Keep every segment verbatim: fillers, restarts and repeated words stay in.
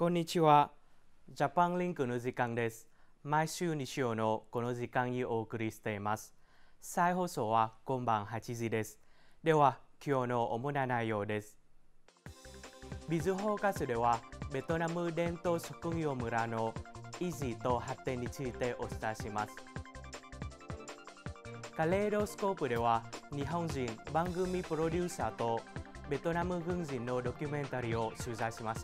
こんにちは。ジャパンリンクの時間です。毎週日曜のこの時間にお送りしています。再放送は今晩はちじです。では、今日の主な内容です。ビズフォーカスでは、ベトナム伝統職業村の維持と発展についてお伝えします。カレードスコープでは、日本人番組プロデューサーとベトナム軍人のドキュメンタリーを取材しました。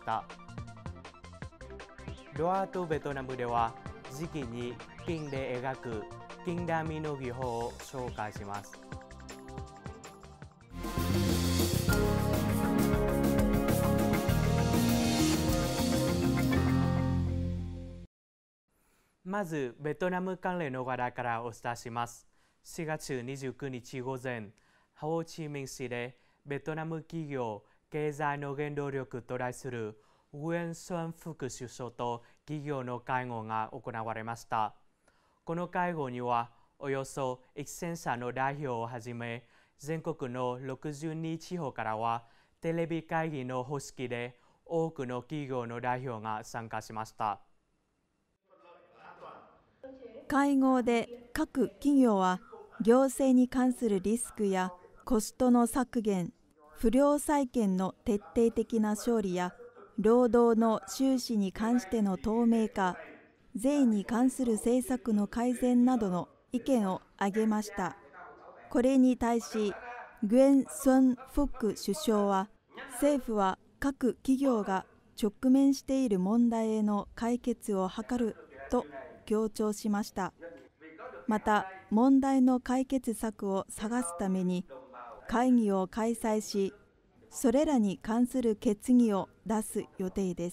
ドアートベトナムでは、時期に金で描く金紙の技法を紹介します。まず、ベトナム関連の話題からお伝えします。しがつにじゅうくにち午前、ホーチミン市でベトナム企業経済の原動力と題するグエン・ソン副首相と企業の会合が行われました。この会合には、およそせん社の代表をはじめ、全国のろくじゅうに地方からは、テレビ会議の方式で多くの企業の代表が参加しました。 会合で各企業は、行政に関するリスクやコストの削減、不良債権の徹底的な処理や、労働の収支に関しての透明化、税に関する政策の改善などの意見を挙げました。これに対し、グエン・ソン副首相は、政府は各企業が直面している問題への解決を図ると強調しました。また、問題の解決策を探すために会議を開催し、それらに関する決議を出す予定です。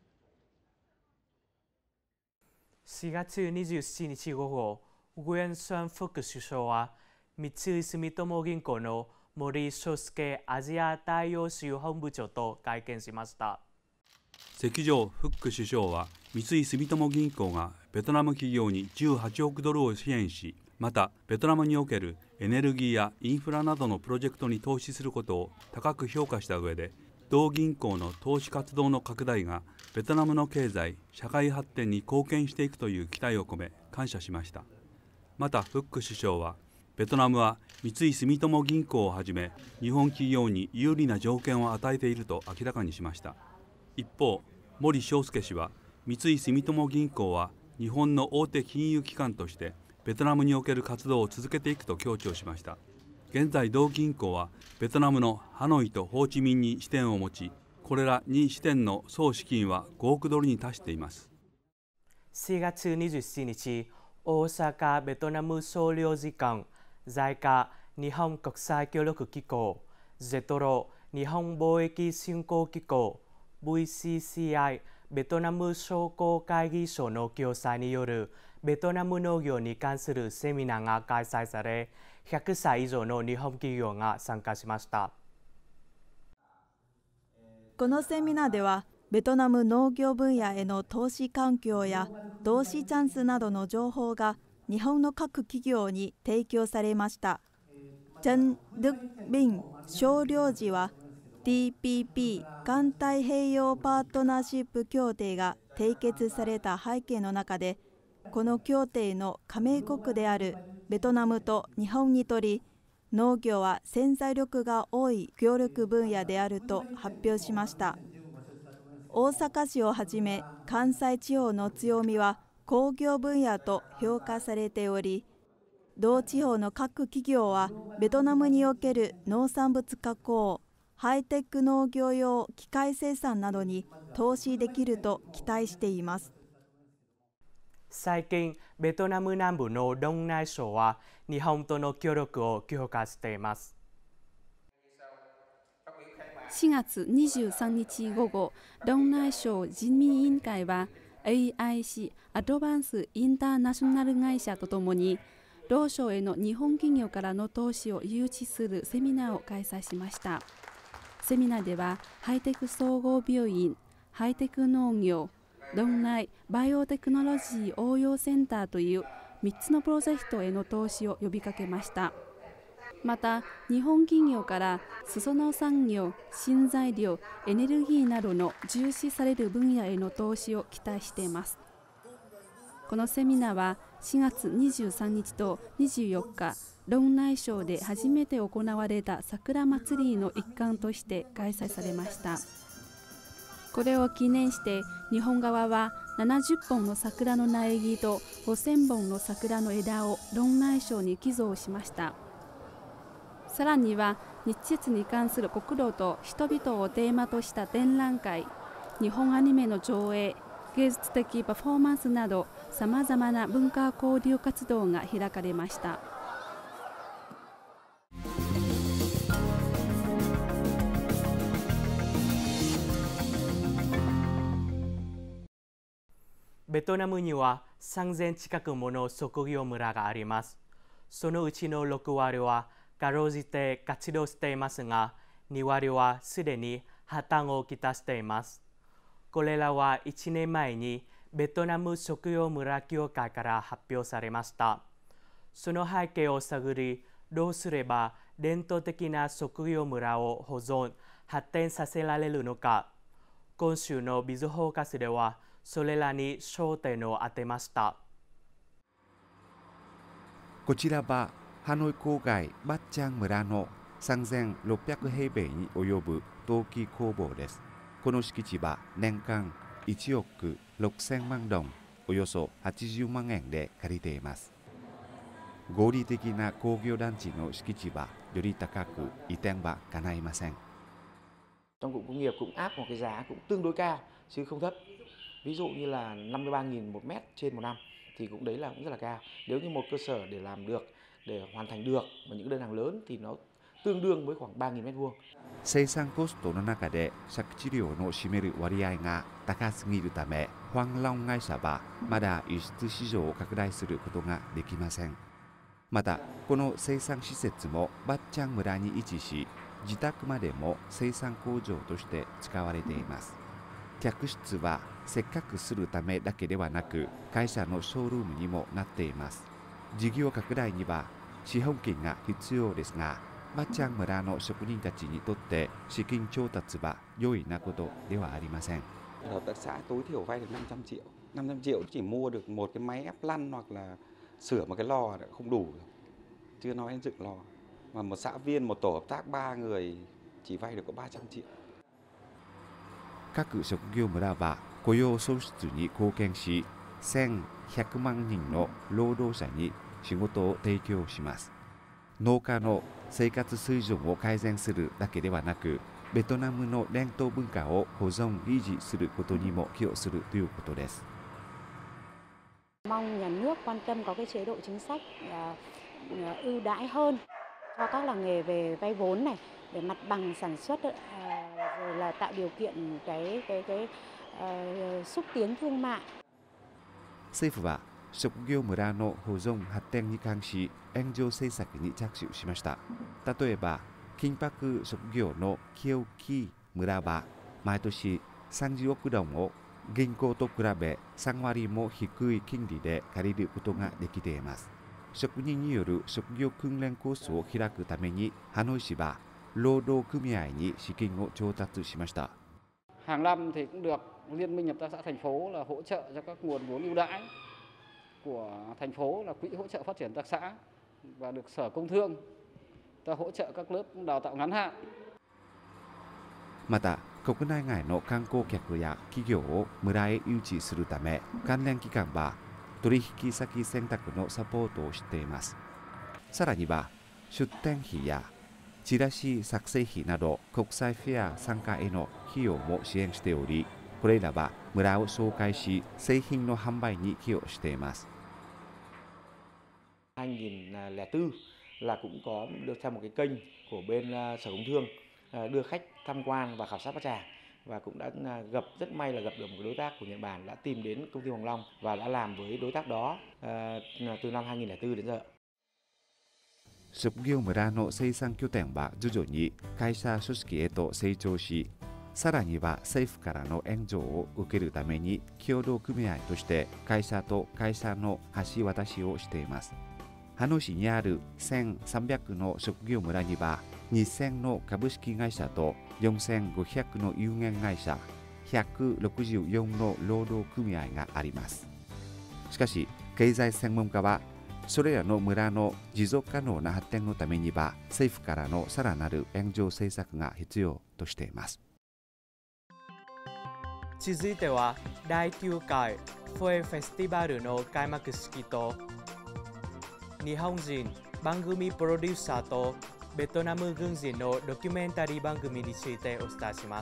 しがつにじゅうしちにち午後、グエン・ソン副首相は、三井住友銀行の森翔介アジア大洋州本部長と会見しました。 関上副首相は、三井住友銀行がベトナム企業にじゅうはちおくドルを支援し、またベトナムにおけるエネルギーやインフラなどのプロジェクトに投資することを高く評価した上で、同銀行の投資活動の拡大がベトナムの経済・社会発展に貢献していくという期待を込め感謝しました。またフック首相は、ベトナムは三井住友銀行をはじめ日本企業に有利な条件を与えていると明らかにしました。一方、森翔介氏は、三井住友銀行は日本の大手金融機関としてベトナムにおける活動を続けていくと強調しました。現在同銀行はベトナムのハノイとホーチミンに支店を持ち、これらに支店の総資金はごおくドルに達しています。 しがつにじゅうしちにち、大阪ベトナム総領事館、在華日本国際協力機構、ゼトロ日本貿易振興機構、ブイシーシーアイ ベトナム商工会議所の共催によるベトナム農業に関するセミナーが開催され、ひゃくさい以上の日本企業が参加しました。 このセミナーでは、ベトナム農業分野への投資環境や投資チャンスなどの情報が日本の各企業に提供されました。チェン・ドゥク・ビン総領事は、ティーピーピー 環太平洋パートナーシップ協定が締結された背景の中で、この協定の加盟国であるベトナムと日本にとり、農業は潜在力が多い協力分野であると発表しました。大阪市をはじめ関西地方の強みは工業分野と評価されており、同地方の各企業はベトナムにおける農産物加工、ハイテク農業用機械生産などに投資できると期待しています。 最近、ベトナム南部のドンナイ省は日本との協力を強化しています。 しがつにじゅうさんにち午後、ドンナイ省人民委員会は エーアイシー アドバンスインターナショナル会社とともに、同省への日本企業からの投資を誘致するセミナーを開催しました。セミナーでは、ハイテク総合病院、ハイテク農業、ドンナイバイオテクノロジー応用センターというみっつのプロジェクトへの投資を呼びかけました。 また日本企業から裾野産業、新材料、エネルギーなどの重視される分野への投資を期待しています。このセミナーはしがつにじゅうさんにちとにじゅうよっか、論内省で初めて行われた桜祭りの一環として開催されました。これを記念して日本側はななじゅっぽんの桜の苗木とごせんぼんの桜の枝を論内省に寄贈しました。さらには日鉄に関する国土と人々をテーマとした展覧会、日本アニメの上映、芸術的パフォーマンスなどさまざまな文化交流活動が開かれました。 ベトナムにはさんぜん近くもの職業村があります。そのうちのろくわりはかろうじて活動していますが、にわりはすでに破綻をきたしています。これらはいちねんまえにベトナム職業村協会から発表されました。その背景を探り、どうすれば伝統的な職業村を保存、発展させられるのか。今週のビズフォーカスでは、それらに焦点を当てました。 こちらはハノイ郊外バッチャン村のさんぜんろっぴゃくへいべいに及ぶ陶器工房です。この敷地は年間いちおくろくせんまんドン、およそはちじゅうまんえんで借りています。合理的な工業団地の敷地はより高く移転は叶いません。 Trong cụm công nghiệp cũng áp một cái giá cũng tương đối cao chứ không thấp. Ví dụ như là năm mươi ba nghìn một mét trên một năm thì cũng đấy là cũng rất là cao. Nếu như một cơ sở để làm được, để hoàn thành được và những đơn hàng lớn thì nó tương đương với khoảng ba nghìn mét vuông. 生産コストの中で借地料の占める割合が高すぎるため、ファンロン会社はまだ輸出市場を拡大することができません。また、この生産施設もバッチャン村に位置し、自宅までも生産工場として使われています。客室は接客するためだけではなく、会社のショールームにもなっています。事業拡大には資本金が必要ですが、バッチャン村の職人たちにとって資金調達は容易なことではありません。 Hợp tác xã tối thiểu vay được năm trăm triệu. năm trăm triệu chỉ mua được một cái máy ép lăn hoặc là sửa một cái lò đã không đủ rồi. Chưa nói đến dựng lò. Mà một xã viên, một tổ hợp tác ba người chỉ vay được có ba trăm triệu. 各職業村は雇用創出に貢献し、せんひゃくまんにんの労働者に仕事を提供します。農家の生活水準を改善するだけではなく、ベトナムの伝統文化を保存維持することにも寄与するということです。 Mong nhà nước quan tâm có cái chế độ chính sách ưu đãi hơn cho các làng nghề về vay vốn này, để mặt bằng sản xuất, rồi là tạo điều kiện cái cái cái xúc tiến thương mại. 政府は職業村の保存発展に関し援助政策に着手しました。例えば金箔職業の清木村は毎年さんじゅうおくドンを銀行と比べさんわりも低い金利で借りることができています。職人による職業訓練コースを開くためにハノイ市は労働組合に資金を調達しました。 Hàng năm thì cũng được Liên minh Hợp tác xã thành phố là hỗ trợ cho các nguồn vốn ưu đãi của thành phố là quỹ hỗ trợ phát triển hợp tác xã và được Sở Công Thương ta hỗ trợ các lớp đào tạo ngắn hạn. また国内外の観光客や企業を村へ誘致するため、関連機関は取引先選択のサポートをしています。さらには出店費やチラシ作成費など国際フェア参加への費用も支援しており、これらは村を紹介し製品の販売に寄与しています。 hai nghìn lẻ bốn là cũng có được theo một cái kênh của bên Sở Công Thương đưa khách tham quan và khảo sát Bát Tràng, và cũng đã gặp rất may là gặp được một đối tác của Nhật Bản đã tìm đến công ty Hoàng Long và đã làm với đối tác đó từ năm hai nghìn lẻ bốn đến giờ. 職業村の生産拠点は徐々に会社組織へと成長し、さらには政府からの援助を受けるために協同組合として会社と会社の橋渡しをしています。 ハノイ市にあるせんさんびゃくの職業村にはにせんの株式会社とよんせんごひゃくの有限会社、ひゃくろくじゅうよんの労働組合があります。しかし経済専門家は、それらの村の持続可能な発展のためには政府からのさらなる援助政策が必要としています。 続いてはだいきゅうかいフェフェスティバルの開幕式と日本人番組プロデューサーとベトナム軍人のドキュメンタリー番組についてお伝えします。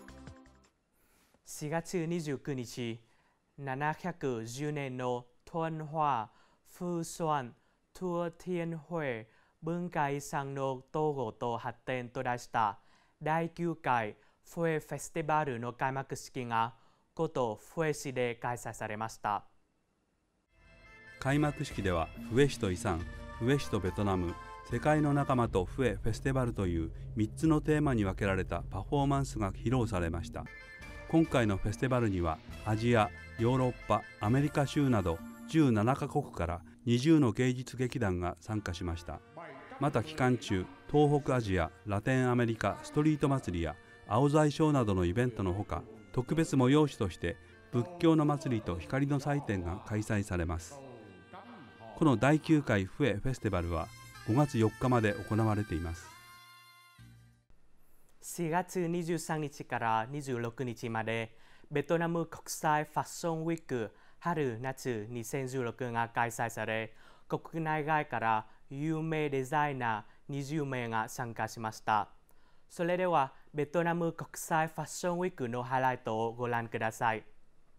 しがつにじゅうくにち、ななひゃくじゅうねんの敦化風酸トゥティエンホエ文化遺産の統合と発展と題しただいきゅうかいフェフェスティバルの開幕式が古都フエ市で開催されました。 開幕式ではフエ市と遺産、フエ市とベトナム、世界の仲間とフエフェスティバルというみっつのテーマに分けられたパフォーマンスが披露されました。今回のフェスティバルにはアジア、ヨーロッパ、アメリカ州などじゅうななかこくからにじゅうの芸術劇団が参加しました。また期間中、東北アジア、ラテンアメリカストリート祭りや青材ショーなどのイベントのほか、特別催しとして仏教の祭りと光の祭典が開催されます。このだいきゅうかいフエフェスティバルはごがつよっかまで行われています。 しがつにじゅうさんにちからにじゅうろくにちまでベトナム国際ファッションウィーク春夏にせんじゅうろくが開催され、国内外から有名デザイナーにじゅうめいが参加しました。それではベトナム国際ファッションウィークのハイライトをご覧ください。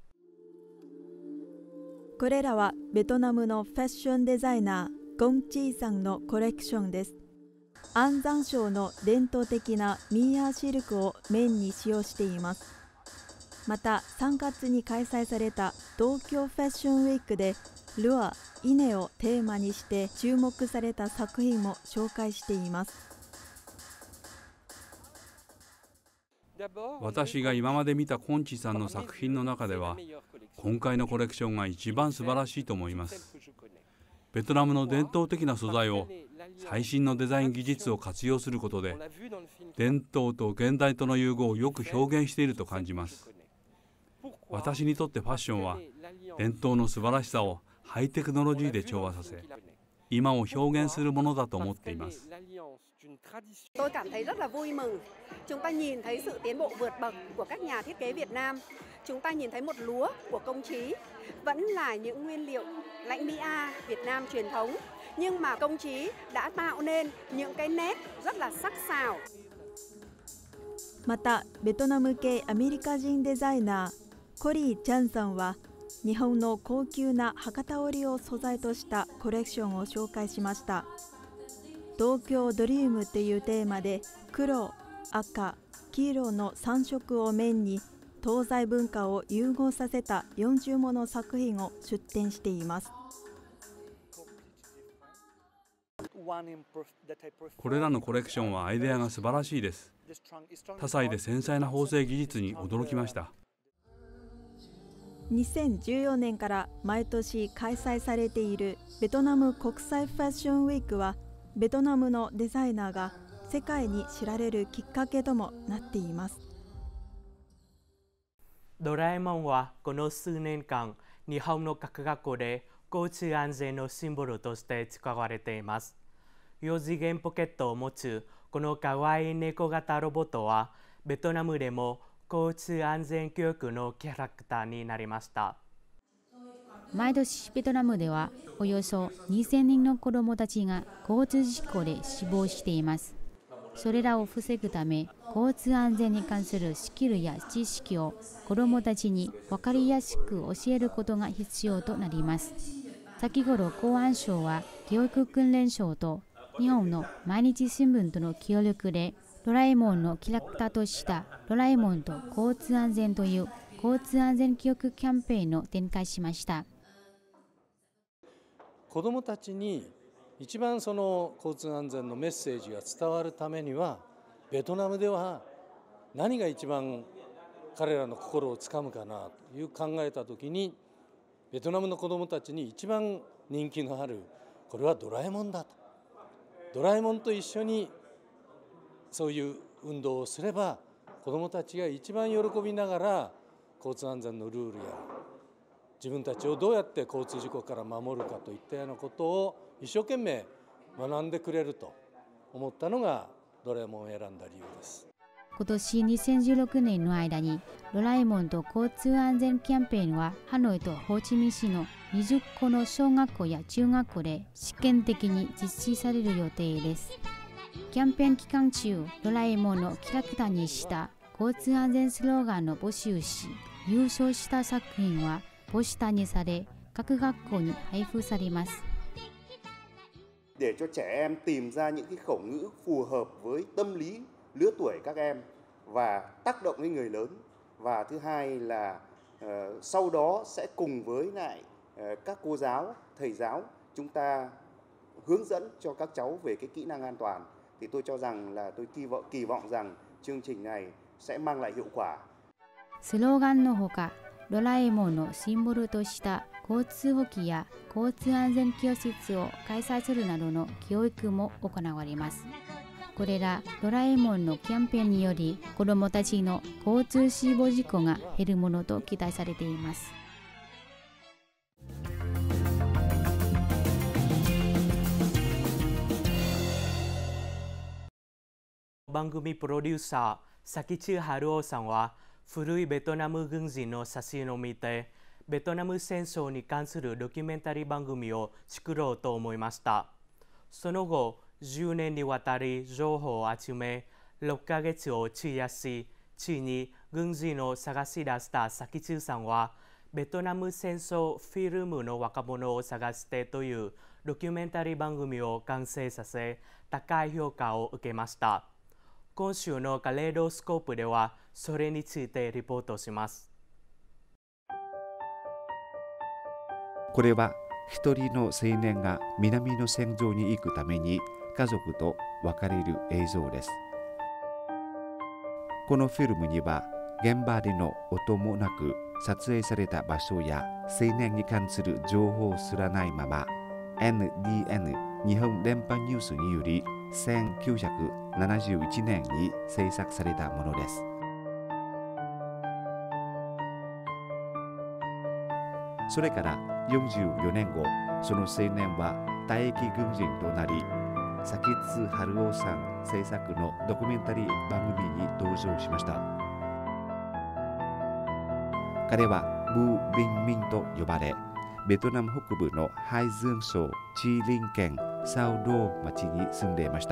これらはベトナムのファッションデザイナーゴンチーさんのコレクションです。安山省の伝統的なミーアーシルクをメインに使用しています。またさんがつに開催された東京ファッションウィークでルアー、稲をテーマにして注目された作品も紹介しています。 私が今まで見たコンチさんの作品の中では、今回のコレクションが一番素晴らしいと思います。ベトナムの伝統的な素材を最新のデザイン技術を活用することで、伝統と現代との融合をよく表現していると感じます。私にとってファッションは伝統の素晴らしさをハイテクノロジーで調和させ、今を表現するものだと思っています。 Tôi cảm thấy rất là vui mừng. Chúng ta nhìn thấy sự tiến bộ vượt bậc của các nhà thiết kế Việt Nam. Chúng ta nhìn thấy một lúa của công trí, vẫn là những nguyên liệu lãnh Mỹ A Việt Nam truyền thống, nhưng mà công trí đã tạo nên những cái nét rất là sắc sảo. またベトナム系アメリカ人デザイナーコリー・チャンさんは日本の高級な博多織を素材としたコレクションを紹介しました。東京ドリームというテーマで黒、赤、黄色のさんしょくをメインに東西文化を融合させたよんじゅうもの作品を出展しています。 これらのコレクションはアイデアが素晴らしいです。多彩で繊細な縫製技術に驚きました。 にせんじゅうよねんから毎年開催されているベトナム国際ファッションウィークは、ベトナムのデザイナーが世界に知られるきっかけともなっています。 ドラえもんはこの数年間、日本の各学校で交通安全のシンボルとして使われています。よ次元ポケットを持つこのかわいい猫型ロボットは、ベトナムでも交通安全教育のキャラクターになりました。 毎年ベトナムではおよそにせんにんの子どもたちが交通事故で死亡しています。それらを防ぐため、交通安全に関するスキルや知識を子どもたちに分かりやすく教えることが必要となります。先頃公安省は教育訓練省と日本の毎日新聞との協力でドラえもんのキャラクターとしたドラえもんと交通安全という交通安全教育キャンペーンを展開しました。 子どもたちに一番その交通安全のメッセージが伝わるためには、ベトナムでは何が一番彼らの心をつかむかなという考えたときに、ベトナムの子どもたちに一番人気のあるこれはドラえもんだと、ドラえもんと一緒にそういう運動をすれば子どもたちが一番喜びながら交通安全のルールや自分たちをどうやって交通事故から守るかといったようなことを一生懸命学んでくれると思ったのがドラえもんを選んだ理由です。 今年にせんじゅうろくねんの間にドラえもんと交通安全キャンペーンはハノイとホーチミン市のにじゅっこの小学校や中学校で試験的に実施される予定です。キャンペーン期間中、ドラえもんのキャラクターにした交通安全スローガンを募集し、優勝した作品はポスターにされ、各学校に配布されます。 để cho trẻ em tìm ra những cái khẩu ngữ phù hợp với tâm lý lứa tuổi các em và tác động đến người lớn, và thứ hai là uh, sau đó sẽ cùng với lại uh, các cô giáo, thầy giáo chúng ta hướng dẫn cho các cháu về cái kỹ năng an toàn, thì tôi cho rằng là tôi kỳ vọng kỳ vọng rằng chương trình này sẽ mang lại hiệu quả. スローガンのほか、ドラえもんのシンボルとした交通法規や交通安全教室を開催するなどの教育も行われます。これらドラえもんのキャンペーンにより子どもたちの交通死亡事故が減るものと期待されています。 番組プロデューサー崎地春夫さんは古いベトナム軍人の写真を見てベトナム戦争に関するドキュメンタリー番組を作ろうと思いました。その後じゅうねんにわたり情報を集めろっかげつを費やし、ついに軍人を探し出した崎地さんはベトナム戦争フィルムの若者を探してというドキュメンタリー番組を完成させ高い評価を受けました。今週のカレードスコープではそれについてリポートします。 これは一人の青年が南の戦場に行くために家族と別れる映像です。このフィルムには現場での音もなく撮影された場所や青年に関する情報すらないまま エヌディーエヌ 日本電波ニュースによりせんきゅうひゃくななじゅういちねんに制作されたものです。それからよんじゅうよねんご、その青年は退役軍人となり、崎津春夫さん制作のドキュメンタリー番組に登場しました。彼はブー・ビン・ミンと呼ばれ、ベトナム北部のハイズン省チーリン県サウドー町に住んでいました。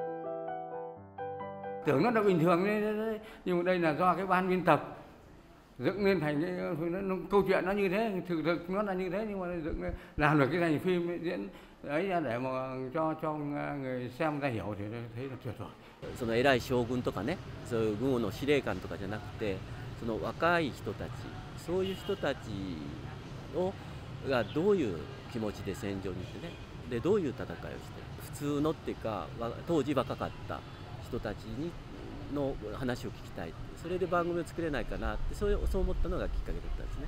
tưởng nó là bình thường đấy, nhưng mà đây là do cái ban biên tập dựng lên thành cái nó, nó, câu chuyện nó như thế, thực thực nó là như thế, nhưng mà dựng lên, làm được cái thành phim diễn ấy ra để mà cho cho người xem ta hiểu thì thấy là tuyệt vời. その偉い将軍とかね、そういう軍の司令官とかじゃなくて、その若い人たち、そういう人たちをがどういう気持ちで戦場に行ってね、でどういう戦いをして、普通のっていうか当時若かった人たちにの話を聞きたい、それで番組を作れないかなって、そうそう思ったのがきっかけだったんですね。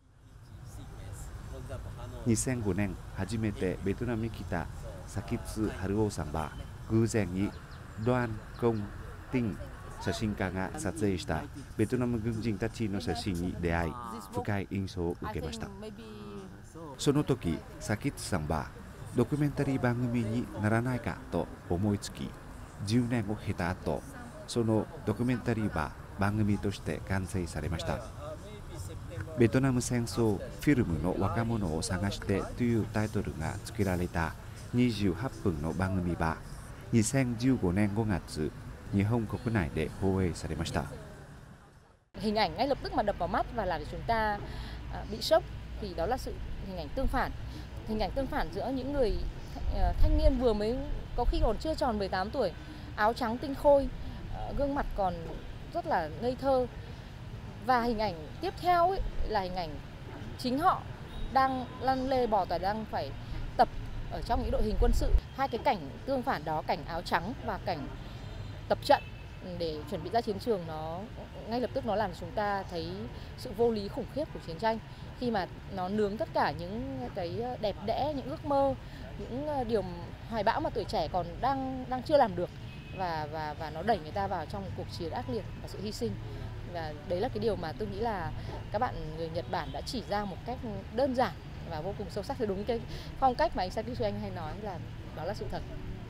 にせんごねん初めてベトナムに来た崎津春夫さんは偶然にドアン・コン・ティン写真家が撮影したベトナム軍人たちの写真に出会い、深い印象を受けました。その時崎津さんはドキュメンタリー番組にならないかと思いつき、じゅうねんを経た後、そのドキュメンタリーは番組として完成されました。ベトナム戦争フィルムの若者を探してというタイトルが付けられたにじゅうはっぷんの番組はにせんじゅうごねんごがつ、日本国内で放映されました。 Hình ảnh ngay lập tức mà đập vào mắt và làm cho chúng ta bị sốc thì đó là sự hình ảnh tương phản, hình ảnh tương phản giữa những người thanh niên vừa mới có khi còn chưa tròn mười tám tuổi, áo trắng tinh khôi, gương mặt còn rất là ngây thơ, và hình ảnh tiếp theo ấy là hình ảnh chính họ đang lăn lê bò tỏi, đang phải tập ở trong những đội hình quân sự. Hai cái cảnh tương phản đó, cảnh áo trắng và cảnh tập trận, để chuẩn bị ra chiến trường nó ngay lập tức nó làm chúng ta thấy sự vô lý khủng khiếp của chiến tranh, khi mà nó nướng tất cả những cái đẹp đẽ, những ước mơ, những điều hoài bão mà tuổi trẻ còn đang đang chưa làm được, và và và nó đẩy người ta vào trong một cuộc chiến ác liệt và sự hy sinh. Và đấy là cái điều mà tôi nghĩ là các bạn người Nhật Bản đã chỉ ra một cách đơn giản và vô cùng sâu sắc, thì đúng cái phong cách mà anh Sakisu anh hay nói là đó là sự thật.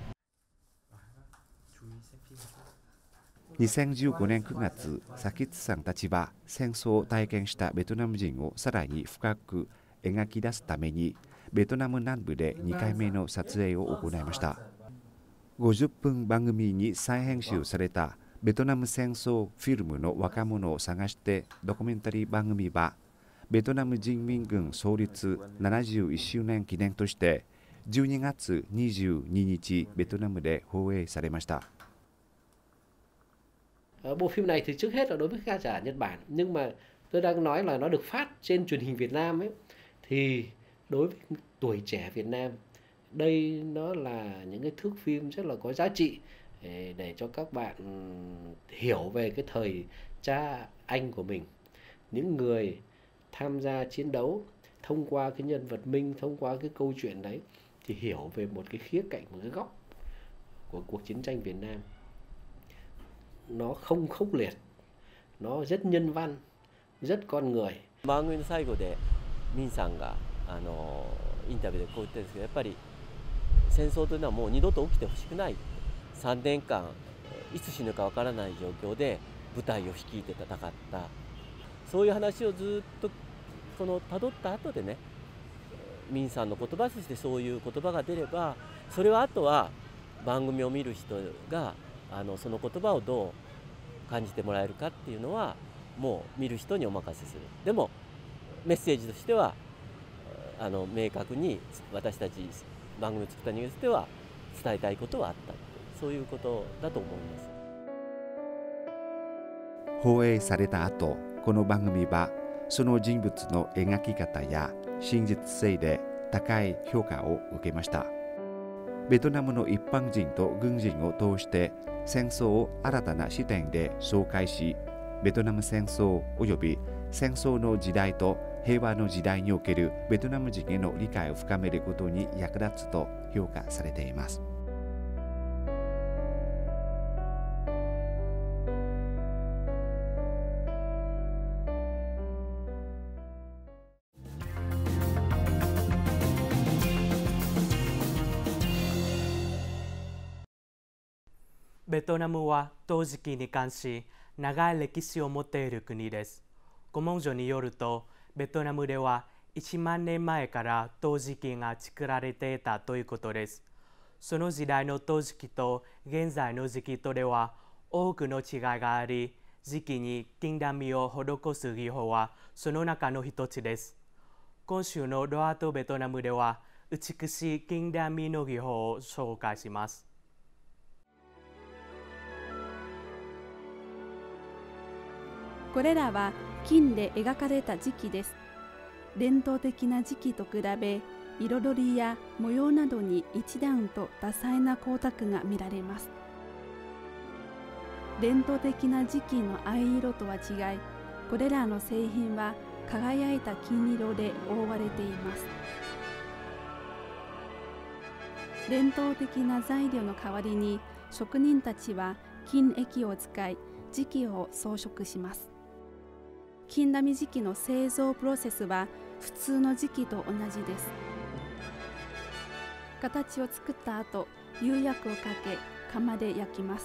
にせんじゅうごねんくがつ、サキッツさんたちは戦争を体験したベトナム人をさらに深く描き出すために、ベトナム南部でにかいめの撮影を行いました。ごじゅっぷん番組に再編集されたベトナム戦争フィルムの若者を探してドキュメンタリー番組は、ベトナム人民軍創立ななじゅういっしゅうねん記念としてじゅうにがつにじゅうににちベトナムで放映されました。 Bộ phim này thì trước hết là đối với khán giả Nhật Bản, nhưng mà tôi đang nói là nó được phát trên truyền hình Việt Nam ấy, thì đối với tuổi trẻ Việt Nam, đây nó là những cái thước phim rất là có giá trị để, để cho các bạn hiểu về cái thời cha anh của mình, những người tham gia chiến đấu. Thông qua cái nhân vật Minh, thông qua cái câu chuyện đấy thì hiểu về một cái khía cạnh, một cái góc của cuộc chiến tranh Việt Nam. Nó không khốc liệt, nó rất nhân văn, rất con người. 番組の最後でミンさんがあのインタビューでこう言ってるんですけど、やっぱり戦争というのはもう二度と起きてほしくない。さんねんかんいつ死ぬかわからない状況で部隊を率いて戦った。そういう話をずっとこの辿った後でね、ミンさんの言葉としてそういう言葉が出れば、それはあとは番組を見る人があのその言葉をどう感じてもらえるかっていうのはもう見る人にお任せする。でもメッセージとしてはあの明確に私たち番組を作った人間としては伝えたいことはあった、そういうことだと思います。 放映された後、この番組はその人物の描き方や真実性で高い評価を受けました。ベトナムの一般人と軍人を通して戦争を新たな視点で紹介し、ベトナム戦争および戦争の時代と平和の時代におけるベトナム人への理解を深めることに役立つと評価されています。 ベトナムは陶磁器に関し長い歴史を持っている国です。古文書によると、ベトナムではいちまんねんまえから陶磁器が作られていたということです。その時代の陶磁器と現在の磁器とでは多くの違いがあり、磁器に金紙を施す技法はその中の一つです。今週のロアートベトナムでは美しい金紙の技法を紹介します。 これらは金で描かれた磁器です。伝統的な磁器と比べ、彩りや模様などに一段と多彩な光沢が見られます。伝統的な磁器の藍色とは違い、これらの製品は輝いた金色で覆われています。伝統的な材料の代わりに、職人たちは金液を使い、磁器を装飾します。金紙磁器の製造プロセスは普通の磁器と同じです。形を作った後、釉薬をかけ窯で焼きます。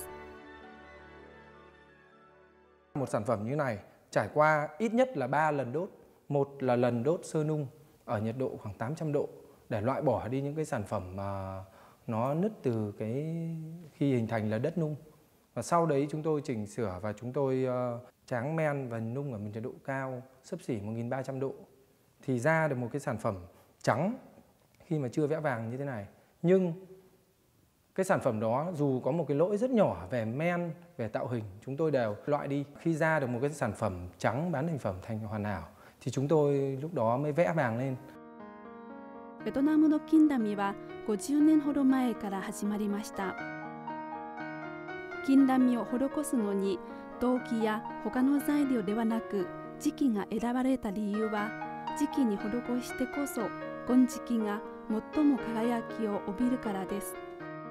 Một sản phẩm như này trải qua ít nhất là ba lần đốt. Một là lần đốt sơ nung ở nhiệt độ khoảng tám trăm độ để loại bỏ đi những cái sản phẩm mà nó nứt từ cái khi hình thành là đất nung. Và sau đấy chúng tôi chỉnh sửa và chúng tôi uh, tráng men và nung ở một nhiệt độ cao xấp xỉ một nghìn ba trăm độ thì ra được một cái sản phẩm trắng khi mà chưa vẽ vàng như thế này. Nhưng cái sản phẩm đó dù có một cái lỗi rất nhỏ về men, về tạo hình, chúng tôi đều loại đi. Khi ra được một cái sản phẩm trắng bán thành phẩm thành hoàn hảo thì chúng tôi lúc đó mới vẽ vàng lên. ベトナムの金紙はごじゅうねんほど前から始まりました。 金紙を施すのに銅器や他の材料ではなく磁器が選ばれた理由は、磁器に施してこそ金色が最も輝きを帯びるからです。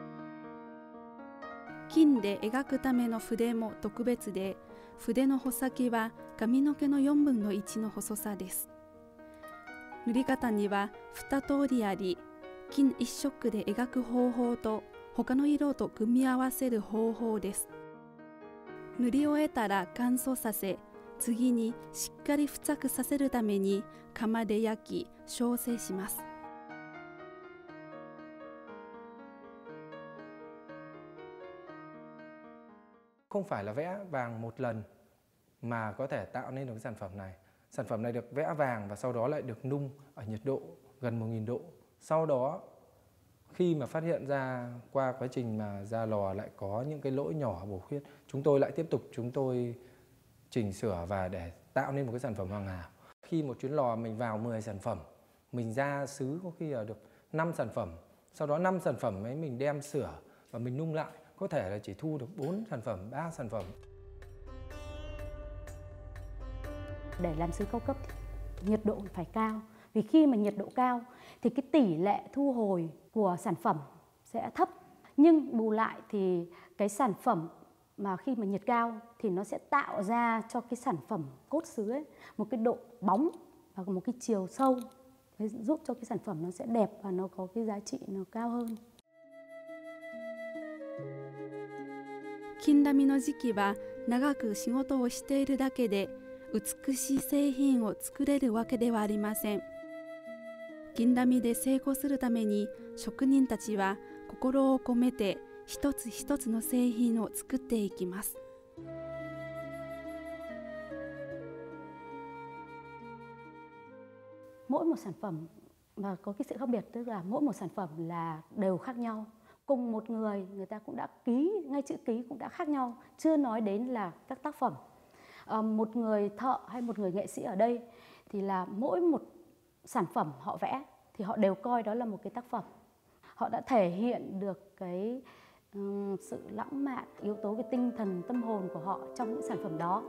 金で描くための筆も特別で、筆の穂先は髪の毛のよんぶんのいちの細さです。塗り方にはに通りあり、金一色で描く方法と他の色と組み合わせる方法です。塗り終えたら乾燥させ、次にしっかり付着させるために窯で焼き焼成します。 Không phải là vẽ vàng một lần mà có thể tạo nên được cái sản phẩm này. Sản phẩm này được vẽ vàng và sau đó lại được nung ở nhiệt độ gần một nghìn độ. Sau đó khi mà phát hiện ra qua quá trình mà ra lò lại có những cái lỗi nhỏ bổ khuyết, chúng tôi lại tiếp tục chúng tôi chỉnh sửa và để tạo nên một cái sản phẩm hoàn hảo. Khi một chuyến lò mình vào mười sản phẩm, mình ra xứ có khi là được năm sản phẩm. Sau đó năm sản phẩm ấy mình đem sửa và mình nung lại, có thể là chỉ thu được bốn sản phẩm, ba sản phẩm. Để làm sứ cao cấp thì nhiệt độ phải cao. Vì khi mà nhiệt độ cao thì cái tỷ lệ thu hồi của sản phẩm sẽ thấp. Nhưng bù lại thì cái sản phẩm mà khi mà nhiệt cao thì nó sẽ tạo ra cho cái sản phẩm cốt sứ ấy một cái độ bóng và một cái chiều sâu, giúp cho cái sản phẩm nó sẽ đẹp và nó có cái giá trị nó cao hơn. 金紙の磁器は長く仕事をしているだけで美しい製品を作れるわけではありません。金紙で成功するために職人たちは心を込めて一つ一つの製品を作っていきます。 Mỗi một sản phẩm mà có cái sự khác biệt, tức là mỗi một sản phẩm là đều khác nhau. Cùng một người, người ta cũng đã ký, ngay chữ ký cũng đã khác nhau, chưa nói đến là các tác phẩm. À, một người thợ hay một người nghệ sĩ ở đây thì là mỗi một sản phẩm họ vẽ thì họ đều coi đó là một cái tác phẩm. Họ đã thể hiện được cái um, sự lãng mạn, yếu tố về tinh thần, tâm hồn của họ trong những sản phẩm đó.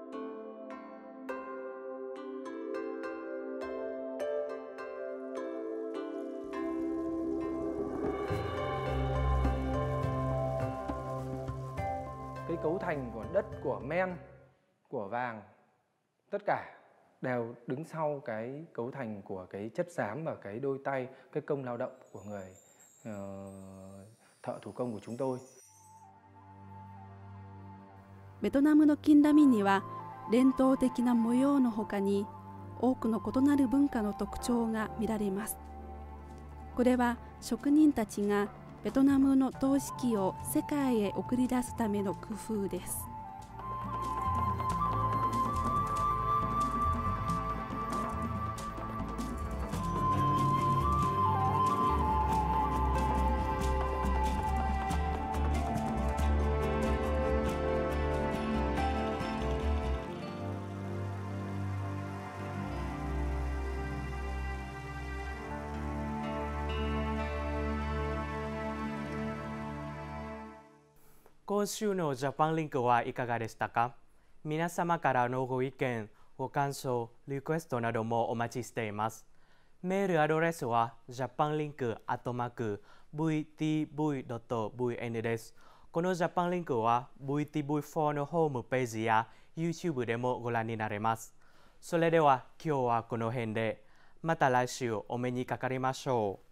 Cái cấu thành của đất, của men, của vàng, tất cả đều đứng sau cái cấu thành của cái chất xám và cái đôi tay, cái công lao động của người uh, thợ thủ công của chúng tôi. ベトナムの金紙には伝統的な模様のほかに多くの異なる文化の特徴が見られます。これは職人たちがベトナムの陶磁器を世界へ送り出すための工夫です。 今週のジャパンリンクはいかがでしたか？皆様からのご意見、ご感想、リクエストなどもお待ちしています。メールアドレスは ジャパンリンク アットマーク ブイティーブイ ドット ブイエヌ です。このジャパンリンクは ブイティーブイフォー のホームページや YouTube でもご覧になれます。それでは今日はこの辺で、また来週お目にかかりましょう。